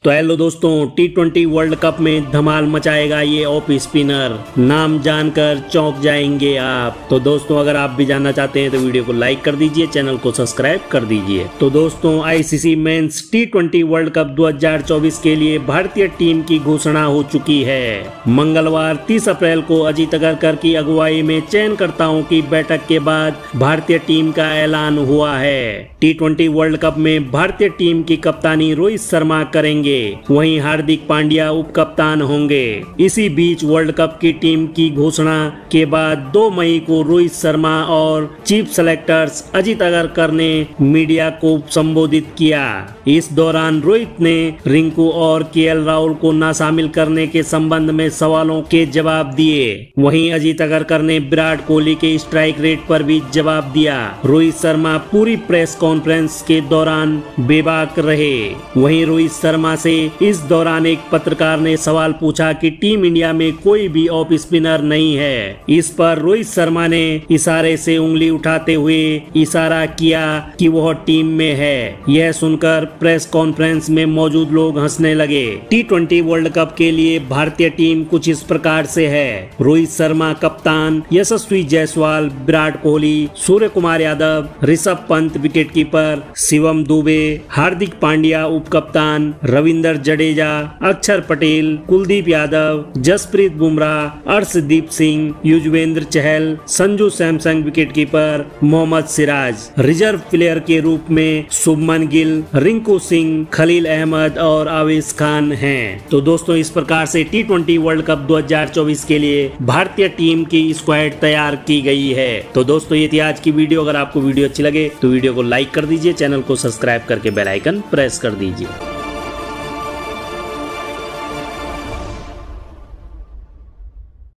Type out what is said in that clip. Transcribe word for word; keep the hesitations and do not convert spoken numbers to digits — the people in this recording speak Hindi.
तो हेलो दोस्तों, टी ट्वेंटी वर्ल्ड कप में धमाल मचाएगा ये ऑफ स्पिनर। नाम जानकर चौंक जाएंगे आप। तो दोस्तों, अगर आप भी जानना चाहते हैं तो वीडियो को लाइक कर दीजिए, चैनल को सब्सक्राइब कर दीजिए। तो दोस्तों, ICC men's T twenty world cup दो हज़ार चौबीस के लिए भारतीय टीम की घोषणा हो चुकी है। मंगलवार तीस अप्रैल को अजीत अगरकर की अगुवाई में चयनकर्ताओं की बैठक के बाद भारतीय टीम का ऐलान हुआ है। टी ट्वेंटी वर्ल्ड कप में भारतीय टीम की कप्तानी रोहित शर्मा करेंगे, वहीं हार्दिक पांड्या उप कप्तान होंगे। इसी बीच वर्ल्ड कप की टीम की घोषणा के बाद दो मई को रोहित शर्मा और चीफ सेलेक्टर्स अजीत अगरकर ने मीडिया को संबोधित किया। इस दौरान रोहित ने रिंकू और केएल राहुल को न शामिल करने के संबंध में सवालों के जवाब दिए। वहीं अजीत अगरकर ने विराट कोहली के स्ट्राइक रेट पर भी जवाब दिया। रोहित शर्मा पूरी प्रेस कॉन्फ्रेंस के दौरान बेबाक रहे। वहीं रोहित शर्मा से इस दौरान एक पत्रकार ने सवाल पूछा कि टीम इंडिया में कोई भी ऑफ स्पिनर नहीं है। इस पर रोहित शर्मा ने इशारे से उंगली उठाते हुए इशारा किया कि वह टीम में है। यह सुनकर प्रेस कॉन्फ्रेंस में मौजूद लोग हंसने लगे। टी ट्वेंटी वर्ल्ड कप के लिए भारतीय टीम कुछ इस प्रकार से है। रोहित शर्मा कप्तान, यशस्वी जायसवाल, विराट कोहली, सूर्य कुमार यादव, ऋषभ पंत विकेटकीपर, शिवम दुबे, हार्दिक पांड्या उप कप्तान, Ravindra Jadeja, Axar Patel, Kuldeep Yadav, Jasprit Bumrah, Arshdeep Singh, Yuzvendra Chahal, Sanju Samson wicketkeeper, Mohammed Siraj. Reserve player के रूप में शुभमन गिल, रिंकू सिंह, खलील अहमद और आवेश खान हैं। तो दोस्तों, इस प्रकार से टी ट्वेंटी वर्ल्ड कप दो हज़ार चौबीस के लिए भारतीय टीम की स्क्वाड तैयार की गई है। तो दोस्तों, ये थी आज की वीडियो। अगर आपको वीडियो अच्छी लगे तो वीडियो को लाइक कर दीजिए, चैनल को सब्सक्राइब करके बेल आइकन प्रेस कर दीजिए।